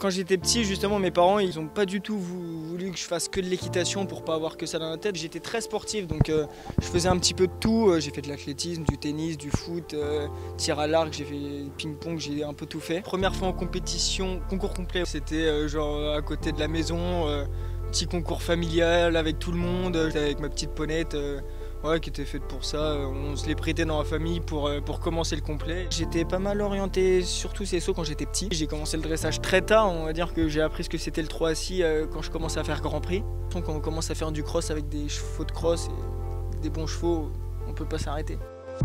Quand j'étais petit, justement, mes parents, ils n'ont pas du tout voulu que je fasse que de l'équitation pour pas avoir que ça dans la tête. J'étais très sportif, donc je faisais un petit peu de tout. J'ai fait de l'athlétisme, du tennis, du foot, tir à l'arc, j'ai fait ping-pong, j'ai un peu tout fait. Première fois en compétition, concours complet, c'était genre à côté de la maison, petit concours familial avec tout le monde, avec ma petite ponette. Ouais, qui était faite pour ça. On se les prêtait dans la famille pour commencer le complet. J'étais pas mal orienté, surtout CSO quand j'étais petit. J'ai commencé le dressage très tard, on va dire que j'ai appris ce que c'était le 3 assis quand je commençais à faire Grand Prix. Quand on commence à faire du cross avec des chevaux de cross et des bons chevaux, on peut pas s'arrêter.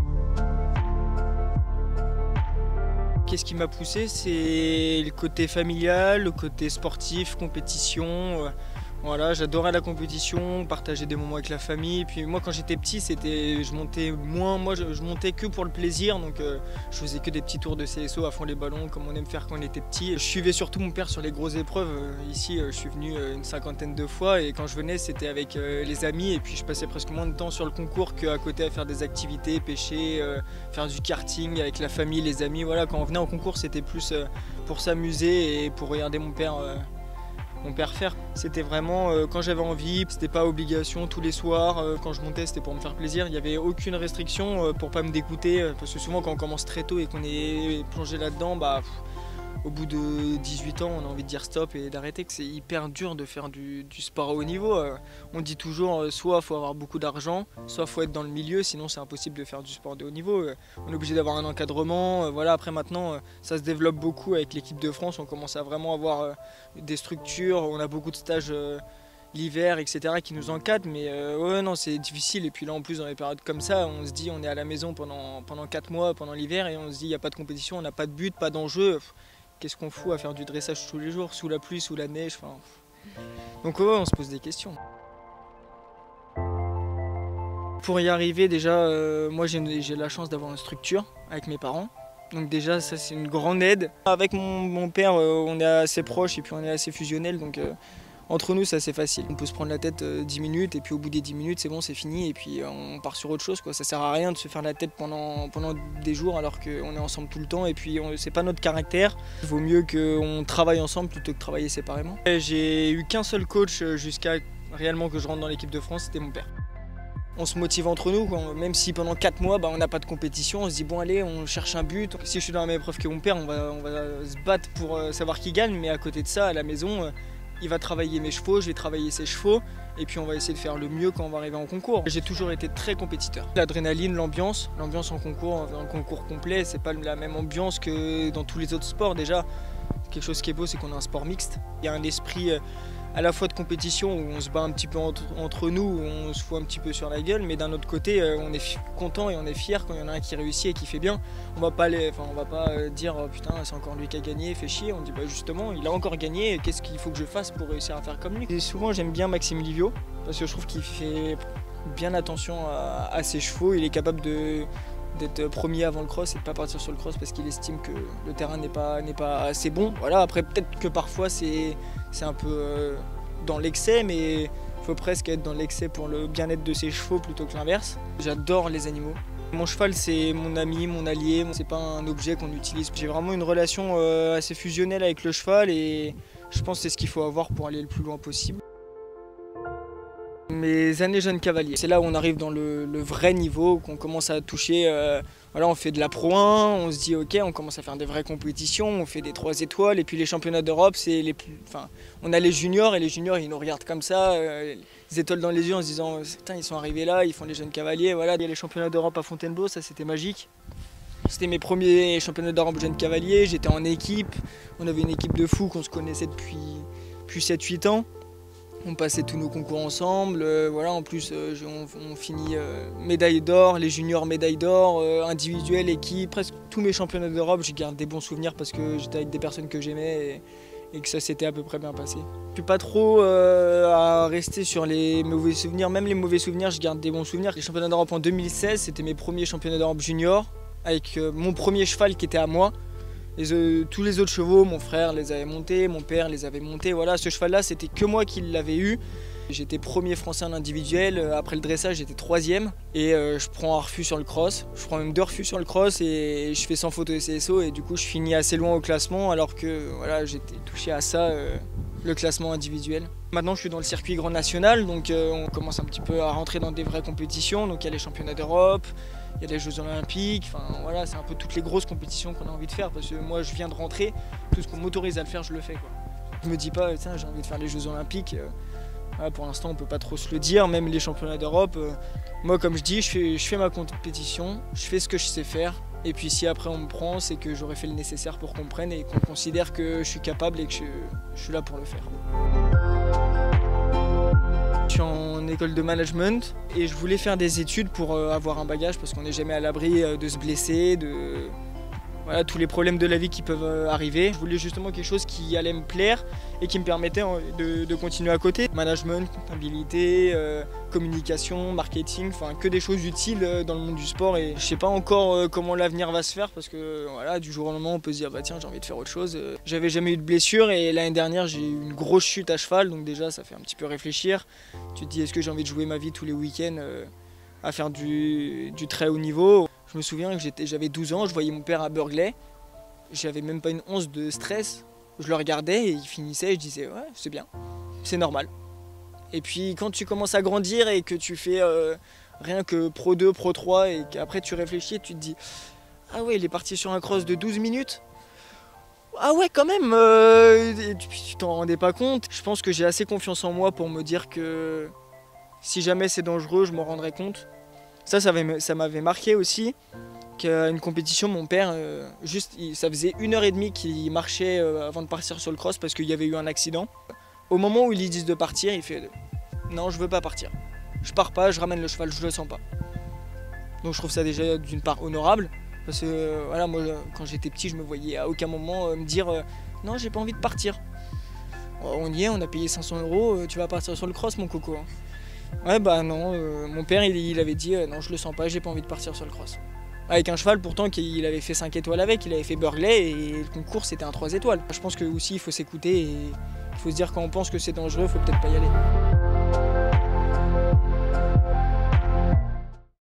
Qu'est-ce qui m'a poussé? C'est le côté familial, le côté sportif, compétition. Voilà, j'adorais la compétition, partager des moments avec la famille. Puis moi, quand j'étais petit, je montais moins. Moi, je montais que pour le plaisir, donc je faisais que des petits tours de CSO à fond les ballons, comme on aime faire quand on était petit. Je suivais surtout mon père sur les grosses épreuves. Ici, je suis venu une 50aine de fois, et quand je venais, c'était avec les amis. Et puis, je passais presque moins de temps sur le concours qu'à côté à faire des activités, pêcher, faire du karting avec la famille, les amis. Voilà, quand on venait en concours, c'était plus pour s'amuser et pour regarder mon père faire. C'était vraiment quand j'avais envie, c'était pas obligation tous les soirs, quand je montais c'était pour me faire plaisir, il n'y avait aucune restriction pour pas me dégoûter, parce que souvent quand on commence très tôt et qu'on est plongé là-dedans, au bout de 18 ans on a envie de dire stop et d'arrêter, que c'est hyper dur de faire du sport à haut niveau. On dit toujours soit il faut avoir beaucoup d'argent, soit il faut être dans le milieu, sinon c'est impossible de faire du sport de haut niveau. On est obligé d'avoir un encadrement, voilà. Après maintenant ça se développe beaucoup avec l'équipe de France, on commence à vraiment avoir des structures, on a beaucoup de stages l'hiver, etc. qui nous encadrent, mais ouais non c'est difficile. Et puis là en plus dans les périodes comme ça, on se dit on est à la maison pendant 4 mois pendant l'hiver et on se dit il n'y a pas de compétition, on n'a pas de but, pas d'enjeu. Qu'est-ce qu'on fout à faire du dressage tous les jours, sous la pluie, sous la neige, enfin... Donc ouais, on se pose des questions. Pour y arriver déjà, moi j'ai la chance d'avoir une structure avec mes parents. Donc déjà ça c'est une grande aide. Avec mon père on est assez proches et puis on est assez fusionnels, donc entre nous c'est assez facile. On peut se prendre la tête 10 minutes et puis au bout des 10 minutes c'est bon, c'est fini et puis on part sur autre chose, quoi. Ça sert à rien de se faire la tête pendant des jours alors qu'on est ensemble tout le temps et puis c'est pas notre caractère. Il vaut mieux qu'on travaille ensemble plutôt que de travailler séparément. J'ai eu qu'un seul coach jusqu'à réellement que je rentre dans l'équipe de France, c'était mon père. On se motive entre nous, quoi. Même si pendant 4 mois on n'a pas de compétition, on se dit bon allez on cherche un but. Si je suis dans la même épreuve que mon père, on va se battre pour savoir qui gagne, mais à côté de ça à la maison, il va travailler mes chevaux, je vais travailler ses chevaux et puis on va essayer de faire le mieux quand on va arriver en concours. J'ai toujours été très compétiteur. L'adrénaline, l'ambiance en concours, dans le concours complet, c'est pas la même ambiance que dans tous les autres sports. Déjà, quelque chose qui est beau, c'est qu'on a un sport mixte. Il y a un esprit à la fois de compétition où on se bat un petit peu entre nous, où on se fout un petit peu sur la gueule, mais d'un autre côté on est content et on est fier quand il y en a un qui réussit et qui fait bien. On va pas dire oh, putain c'est encore lui qui a gagné, fait chier. On dit justement il a encore gagné, qu'est-ce qu'il faut que je fasse pour réussir à faire comme lui. Et souvent j'aime bien Maxime Livio parce que je trouve qu'il fait bien attention à ses chevaux. Il est capable d'être premier avant le cross et de ne pas partir sur le cross parce qu'il estime que le terrain n'est pas assez bon. Voilà, après peut-être que parfois c'est un peu dans l'excès, mais il faut presque être dans l'excès pour le bien-être de ses chevaux plutôt que l'inverse. J'adore les animaux. Mon cheval c'est mon ami, mon allié, c'est pas un objet qu'on utilise. J'ai vraiment une relation assez fusionnelle avec le cheval et je pense que c'est ce qu'il faut avoir pour aller le plus loin possible. Mes années jeunes cavaliers, c'est là où on arrive dans le vrai niveau, qu'on commence à toucher, voilà, on fait de la Pro 1, on se dit ok, on commence à faire des vraies compétitions, on fait des 3 étoiles et puis les championnats d'Europe, c'est les plus, on a les juniors et les juniors ils nous regardent comme ça, les étoiles dans les yeux en se disant putain ils sont arrivés là, ils font les jeunes cavaliers, voilà. Il y a les championnats d'Europe à Fontainebleau, ça c'était magique. C'était mes premiers championnats d'Europe jeunes cavaliers, j'étais en équipe, on avait une équipe de fous qu'on se connaissait depuis 7-8 ans. On passait tous nos concours ensemble, voilà, en plus on finit médaille d'or, les juniors médaille d'or, individuel, équipe, presque tous mes championnats d'Europe, je garde des bons souvenirs parce que j'étais avec des personnes que j'aimais et que ça s'était à peu près bien passé. Je suis pas trop à rester sur les mauvais souvenirs, même les mauvais souvenirs, je garde des bons souvenirs. Les championnats d'Europe en 2016, c'était mes premiers championnats d'Europe junior, avec mon premier cheval qui était à moi. Tous les autres chevaux, mon frère les avait montés, mon père les avait montés. Voilà, ce cheval-là, c'était que moi qui l'avais eu. J'étais premier français en individuel. Après le dressage, j'étais 3e. Et je prends un refus sur le cross. Je prends même 2 refus sur le cross et je fais 100 fautes de CSO. Et du coup, je finis assez loin au classement alors que voilà, j'étais touché à ça, le classement individuel. Maintenant, je suis dans le circuit grand national. Donc on commence un petit peu à rentrer dans des vraies compétitions. Donc il y a les championnats d'Europe. Il y a les Jeux Olympiques, enfin voilà, c'est un peu toutes les grosses compétitions qu'on a envie de faire parce que moi je viens de rentrer, tout ce qu'on m'autorise à le faire, je le fais quoi. Je me dis pas, tiens, j'ai envie de faire les Jeux Olympiques, voilà, pour l'instant on peut pas trop se le dire, même les championnats d'Europe. Moi comme je dis, je fais ma compétition, je fais ce que je sais faire et puis si après on me prend, c'est que j'aurais fait le nécessaire pour qu'on me prenne et qu'on considère que je suis capable et que je suis là pour le faire. Je suis en école de management et je voulais faire des études pour avoir un bagage parce qu'on n'est jamais à l'abri de se blesser, voilà, tous les problèmes de la vie qui peuvent arriver. Je voulais justement quelque chose qui allait me plaire et qui me permettait de continuer à côté. Management, comptabilité, communication, marketing, enfin que des choses utiles dans le monde du sport. Et je sais pas encore comment l'avenir va se faire parce que voilà, du jour au lendemain on peut se dire bah tiens j'ai envie de faire autre chose. J'avais jamais eu de blessure et l'année dernière j'ai eu une grosse chute à cheval donc déjà ça fait un petit peu réfléchir. Tu te dis est-ce que j'ai envie de jouer ma vie tous les week-ends à faire du très haut niveau. Je me souviens que j'avais 12 ans, je voyais mon père à Burghley, j'avais même pas une once de stress, je le regardais et il finissait et je disais ouais c'est bien, c'est normal. Et puis quand tu commences à grandir et que tu fais rien que Pro 2, Pro 3 et qu'après tu réfléchis et tu te dis ah ouais il est parti sur un cross de 12 minutes. Ah ouais quand même, tu t'en rendais pas compte. Je pense que j'ai assez confiance en moi pour me dire que si jamais c'est dangereux je m'en rendrai compte. Ça m'avait marqué aussi qu'à une compétition, mon père, ça faisait 1h30 qu'il marchait avant de partir sur le cross parce qu'il y avait eu un accident. Au moment où ils lui disent de partir, il fait non, je veux pas partir. Je pars pas, je ramène le cheval, je le sens pas. Donc je trouve ça déjà d'une part honorable parce que voilà, moi quand j'étais petit, je me voyais à aucun moment me dire non, j'ai pas envie de partir. On y est, on a payé 500 €, tu vas partir sur le cross, mon coco. Ouais bah non, mon père il avait dit non je le sens pas, j'ai pas envie de partir sur le cross. Avec un cheval pourtant qu'il avait fait 5 étoiles avec, il avait fait Burghley et le concours c'était un 3 étoiles. Je pense que aussi il faut s'écouter et il faut se dire quand on pense que c'est dangereux, il faut peut-être pas y aller.